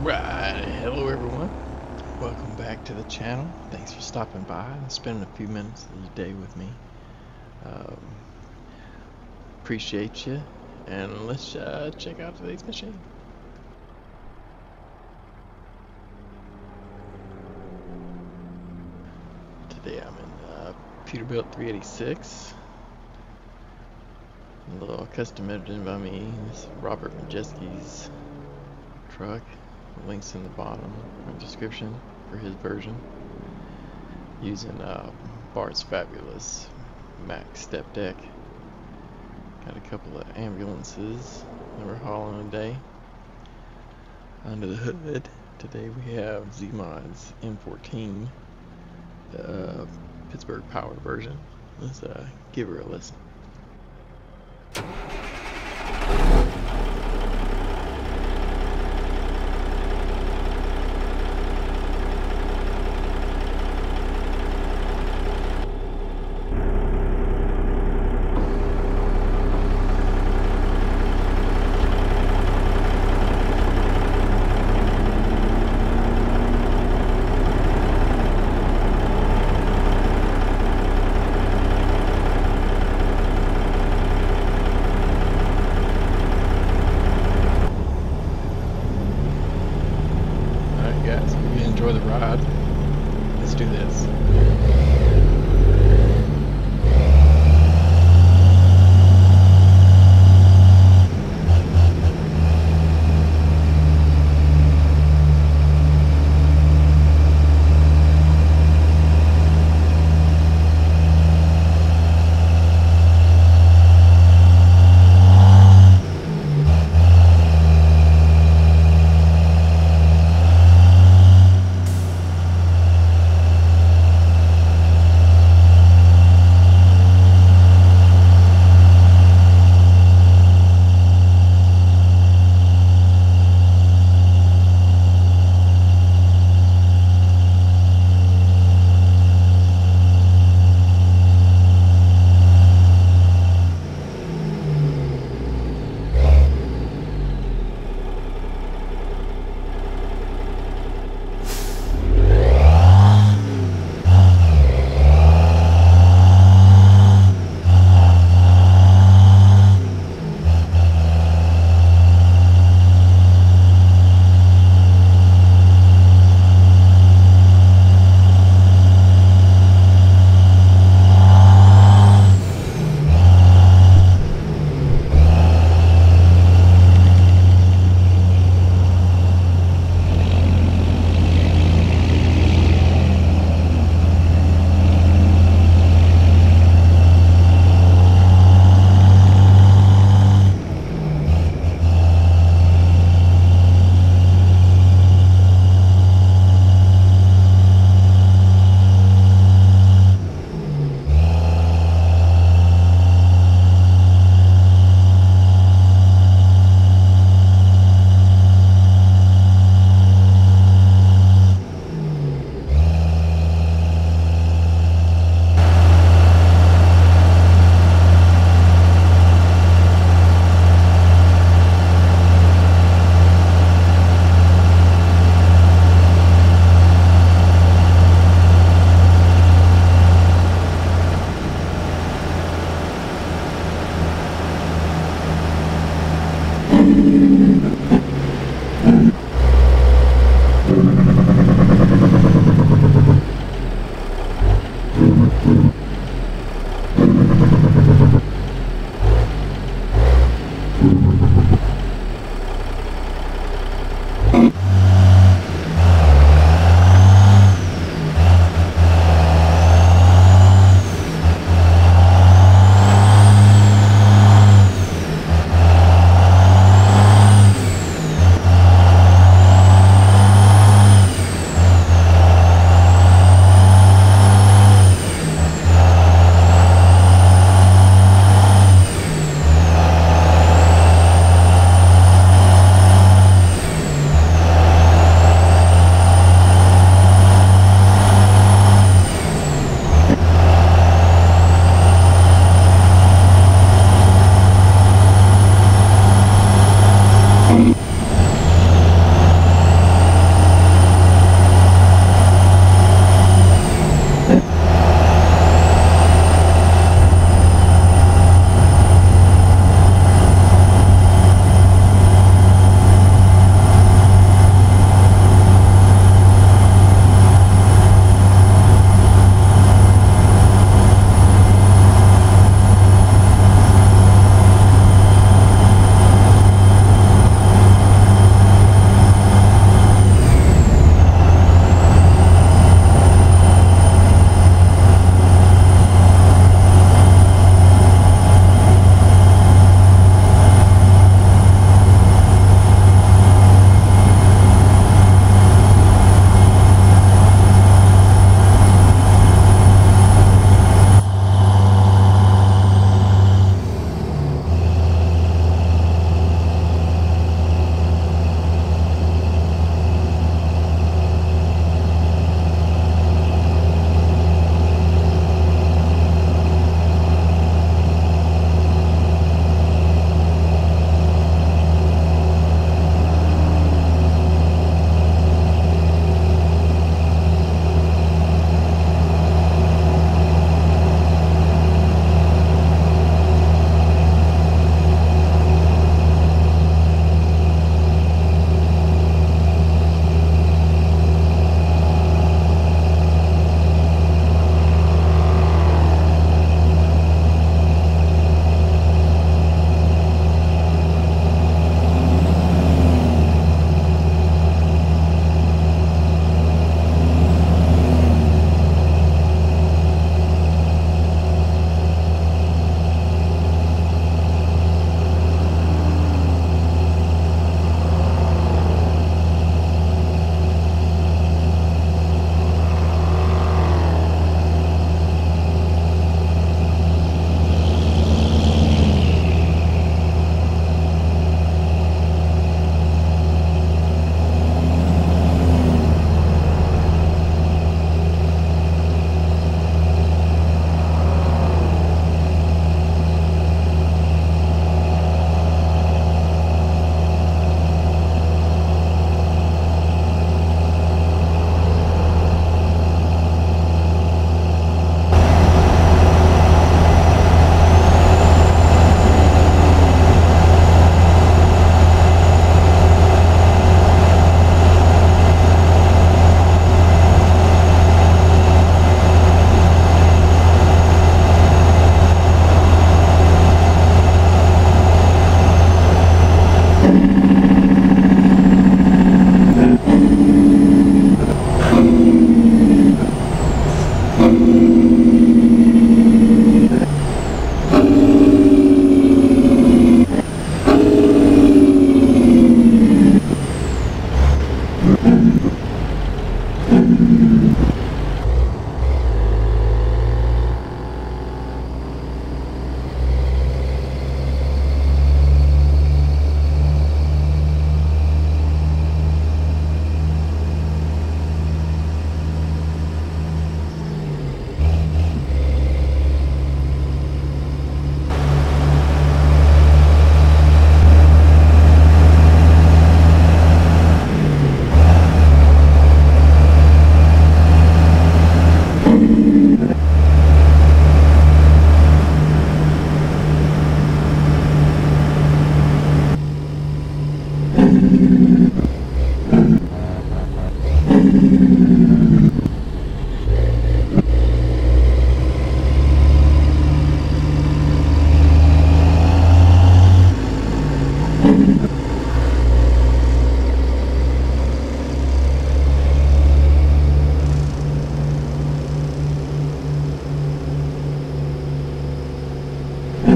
Right, hello everyone. Welcome back to the channel. Thanks for stopping by and spending a few minutes of your day with me. Um, Appreciate you, and let's check out today's machine. Today I'm in Peterbilt 386. A little custom edited by me. This is Robert Majeski's truck. Links in the bottom in the description for his version. Using Bart's fabulous Max step deck. Got a couple of ambulances that we're hauling today. Under the hood, today we have Z-Mod's M14, the Pittsburgh Power version. Let's give her a listen.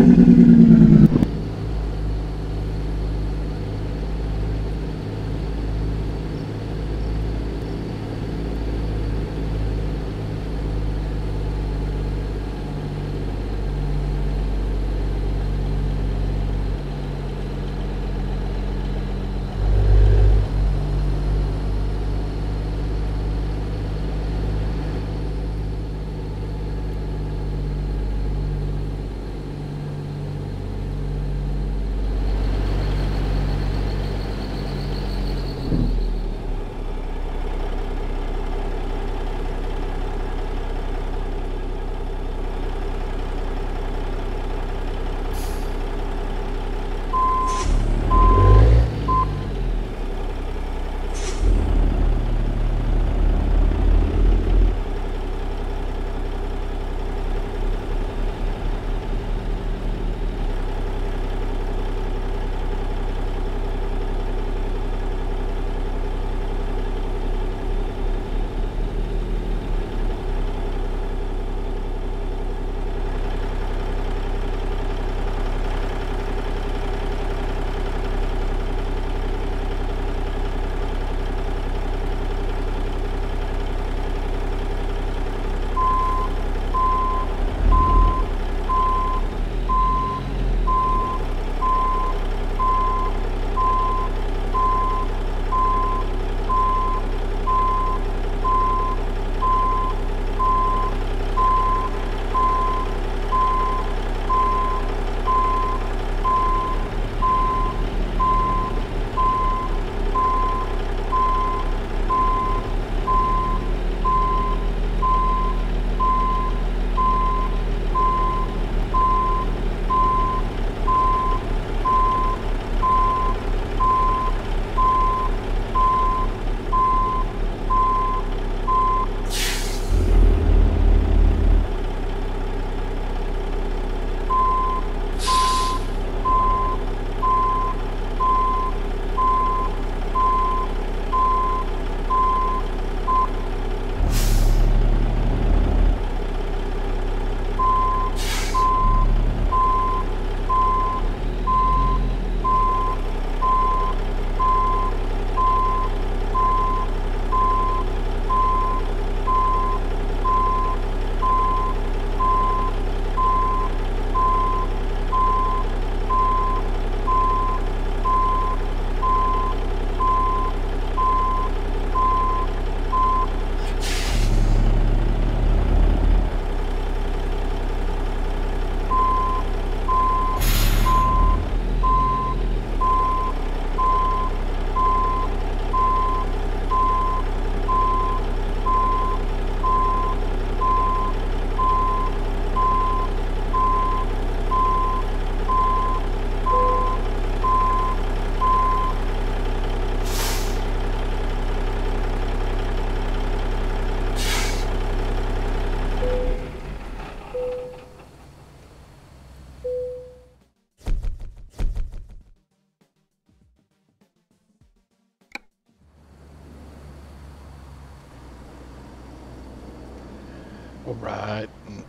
All right.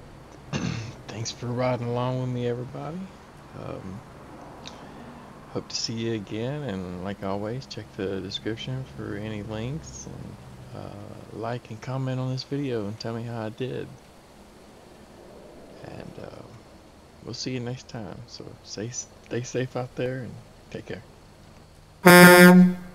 Thanks for riding along with me, everybody. Um, Hope to see you again, and like always, check the description for any links, and like and comment on this video and tell me how I did. And we'll see you next time. So stay safe out there and take care.